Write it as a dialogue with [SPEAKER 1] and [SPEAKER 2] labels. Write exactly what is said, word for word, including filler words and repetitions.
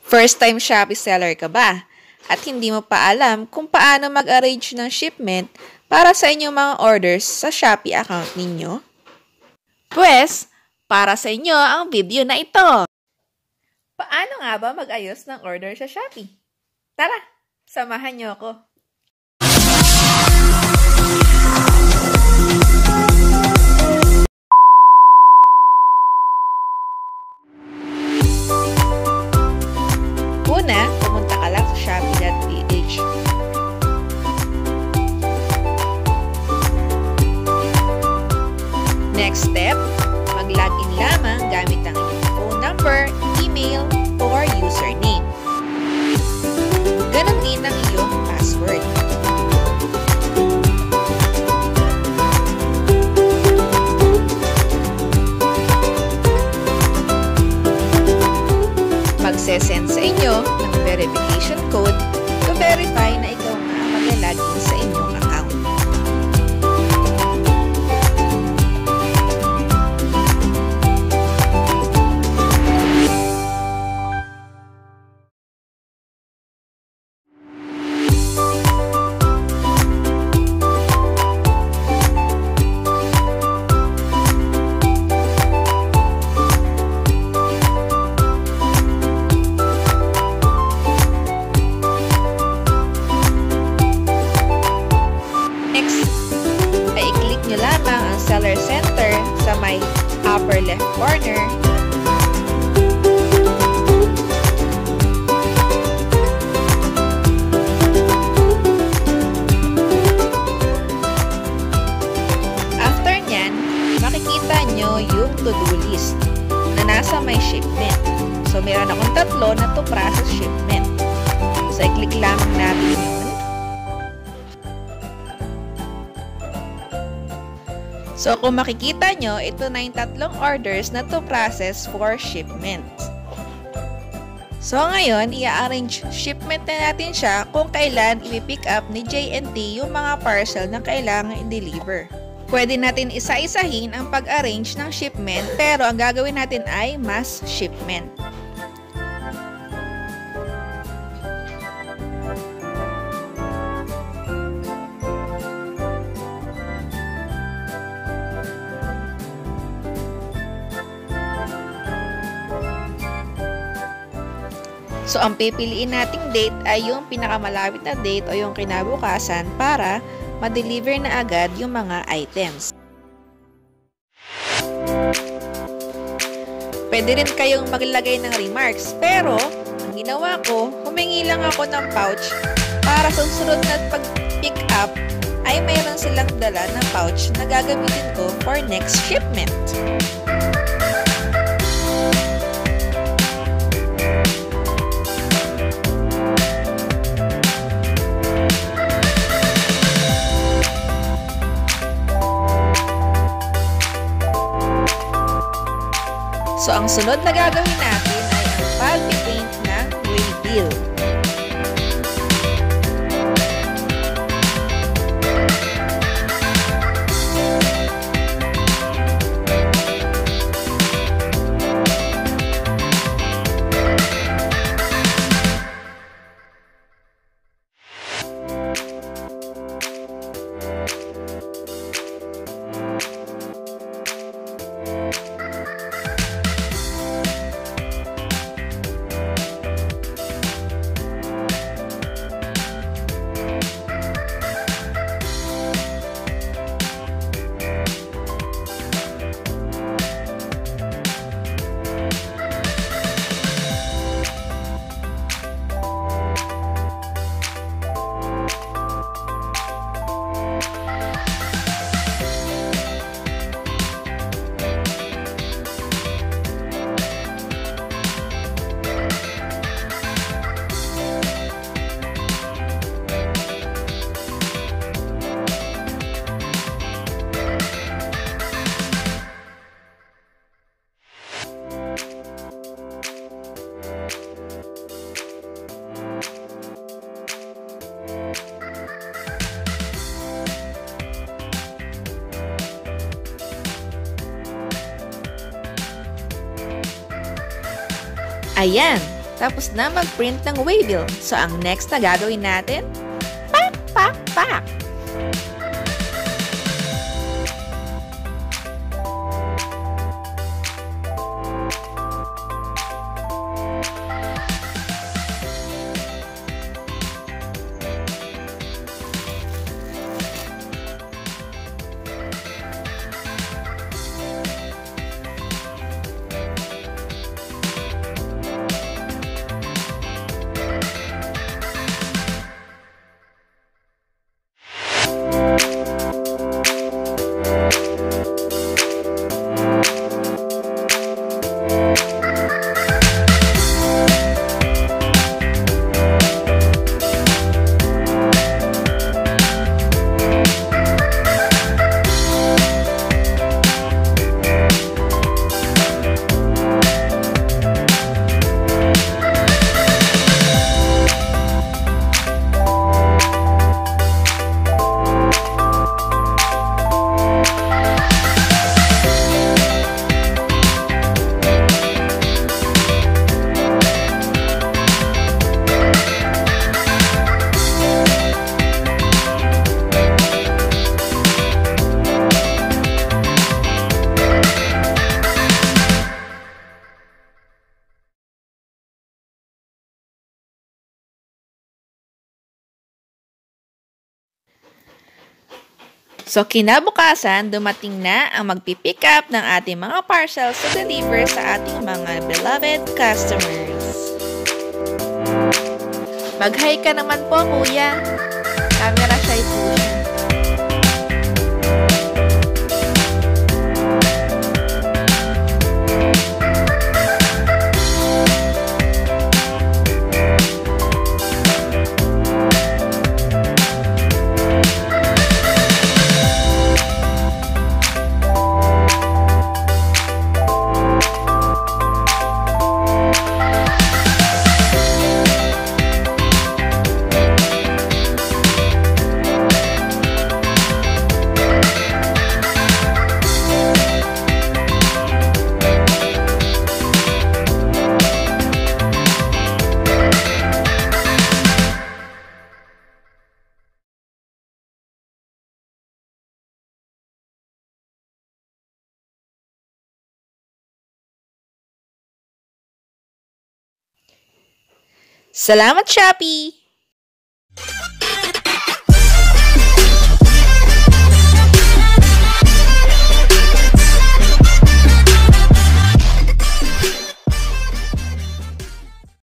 [SPEAKER 1] First time Shopee seller ka ba? At hindi mo pa alam kung paano mag-arrange ng shipment para sa inyong mga orders sa Shopee account ninyo? Pwes, para sa inyo ang video na ito! Paano nga ba mag-ayos ng order sa Shopee? Tara, samahan niyo ako! Una, pumunta ka lang sa shopee dot p h. Next step, mag-login lamang gamit ang iyong phone number, email, or username. Ganon din ang iyong password. Magsesend sa inyo ng verification code to verify na ikaw nga mag-login sa inyong account. Nyo lamang ang Seller Center sa may upper left corner. After nyan, makikita nyo yung to-do list na nasa may shipment. So, meron akong tatlo na to process shipment. So, i-click lamang natin yun. So, kung makikita nyo, ito na yung tatlong orders na to process for shipment. So, ngayon, i-arrange shipment na natin siya kung kailan i-pick up ni J and T yung mga parcel na kailangan i-deliver. Pwede natin isa-isahin ang pag-arrange ng shipment, pero ang gagawin natin ay mass shipment. So, ang pipiliin nating date ay yung pinakamalapit na date o yung kinabukasan para ma-deliver na agad yung mga items. Pwede rin kayong maglagay ng remarks, pero ang ginawa ko, humingi lang ako ng pouch para sa susunod na pag-pick up ay mayroon silang dala ng pouch na gagamitin ko for next shipment. So, ang sunod na gagawin natin ay ang pag-paint ng wheel. Ayan, Tapos na mag-print ng waybill. So, ang next na gagawin natin, pack, pack, pack! So, kinabukasan, dumating na ang magpipick up ng ating mga parcels to deliver sa ating mga beloved customers. Mag-hi ka naman po, kuya. Camera shy po siya. Salamat, Shopee!